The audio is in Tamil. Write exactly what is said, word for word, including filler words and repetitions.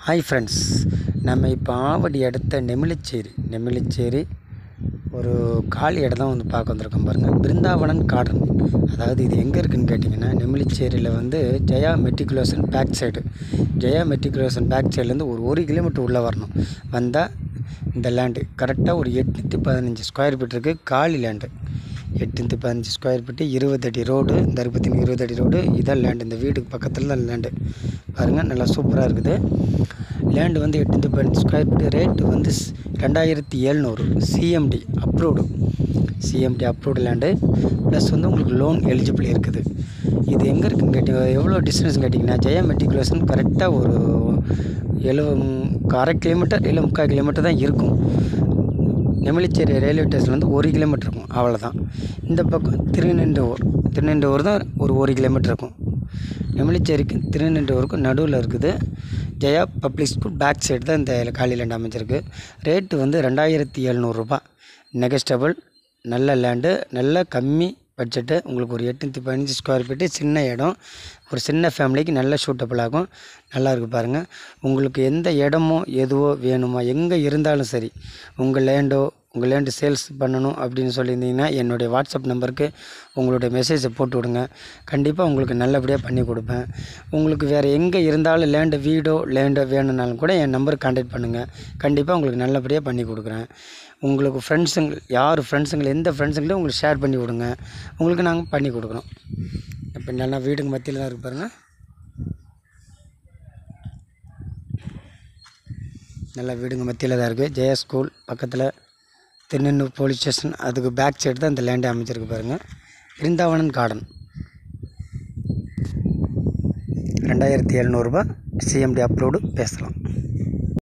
ஹாய் ஃப்ரெண்ட்ஸ், நம்ம இப்போ ஆவடி அடுத்த நெமிலிச்சேரி நெமிலிச்சேரி ஒரு காலி இடம் தான் வந்து பார்க்க வந்திருக்கோம் பாருங்கள். பிருந்தாவனன் கார்டன். அதாவது இது எங்கே இருக்குதுன்னு கேட்டிங்கன்னா, நெமிலிச்சேரியில் வந்து Jaya matriculation back side Jaya matriculation back சைட்லேருந்து ஒரு ஒரு கிலோமீட்டர் உள்ளே வரணும். வந்தால் இந்த லேண்டு கரெக்டாக ஒரு எட்நூற்றி பதினஞ்சு ஸ்கொயர் ஃபீட் இருக்குது. காலி லேண்டு எட்நூற்றி பதினஞ்சு ஸ்கொயர் ஃபீட்டு, இருபது அடி ரோடு, இந்த இருபத்தி இருபது அடி ரோடு இதான் லேண்டு. இந்த வீட்டுக்கு பக்கத்தில் தான் லேண்டு பாருங்கள், நல்லா சூப்பராக இருக்குது. லேண்டு வந்து எட்நூற்றி பதினஞ்சு ஸ்கொயர் ஃபீட்டு. ரேட்டு வந்து ரெண்டாயிரத்தி எழுநூறு. CMD approved CMD approved land. Plus வந்து உங்களுக்கு லோன் எலிஜிபிள் இருக்குது. இது எங்கே இருக்குதுன்னு கேட்டிங்க, எவ்வளோ டிஸ்டன்ஸ் கேட்டிங்கன்னா, ஜெயா மெட்ரிகுலேஷன் கரெக்டாக ஒரு எழுபது அரை கிலோமீட்டர் இல்லை முக்கால் கிலோமீட்டர் தான் இருக்கும். நெமிலிச்சேரி ரயில்வே ஸ்டேஷன்லேருந்து ஒரு கிலோமீட்டர் இருக்கும், அவ்வளோதான். இந்த பக்கம் திருநெண்டூர் திருநெண்டூர் தான் ஒரு ஒரு கிலோமீட்டர் இருக்கும். நெமிலிச்சேரிக்கு திருநெண்டூருக்கும் நடுவில் இருக்குது. Jaya public school back side தான் இந்த காலி லேண்ட் அமைஞ்சிருக்கு. ரேட்டு வந்து ரெண்டாயிரத்தி எழுநூறுபா. நெகஸ்டபிள். நல்ல லேண்டு, நல்ல கம்மி பட்ஜெட்டு. உங்களுக்கு ஒரு எட்நூற்றி பதினஞ்சு ஸ்கொயர் ஃபீட்டு, சின்ன இடம், ஒரு சின்ன ஃபேமிலிக்கு நல்ல சூட்டபிள் ஆகும். நல்லா இருக்குது பாருங்கள். உங்களுக்கு எந்த இடமோ எதுவோ வேணுமோ, எங்கே இருந்தாலும் சரி, உங்கள் லேண்டோ உங்கள் லேண்டு சேல்ஸ் பண்ணணும் அப்படின்னு சொல்லியிருந்தீங்கன்னா என்னுடைய வாட்ஸ்அப் நம்பருக்கு உங்களுடைய மெசேஜை போட்டு விடுங்க. கண்டிப்பாக உங்களுக்கு நல்லபடியாக பண்ணி கொடுப்பேன். உங்களுக்கு வேறு எங்கே இருந்தாலும் லேண்டு வீடோ லேண்டோ வேணும்னாலும் கூட என் நம்பருக்கு கான்டாக்ட் பண்ணுங்கள். கண்டிப்பாக உங்களுக்கு நல்லபடியாக பண்ணி கொடுக்குறேன். உங்களுக்கு ஃப்ரெண்ட்ஸுங்க யார் ஃப்ரெண்ட்ஸுங்களை எந்த ஃப்ரெண்ட்ஸுங்களையும் உங்களுக்கு ஷேர் பண்ணி விடுங்க. உங்களுக்கு நாங்கள் பண்ணி கொடுக்குறோம். இப்போ நல்லா வீடுங்க மத்தியில் தான் இருக்கு பாருங்கள். நல்லா வீடுங்க மத்தியில் தான் இருக்குது. ஜெயா ஸ்கூல் பக்கத்தில் திருநெண்டூர் போலீஸ் ஸ்டேஷன், அதுக்கு பேக் சைடு தான் இந்த லேண்டை அமைச்சிருக்கு பாருங்கள். பிருந்தாவனன் கார்டன். ரெண்டாயிரத்தி எழுநூறுபா. CMD approved. பேசலாம்.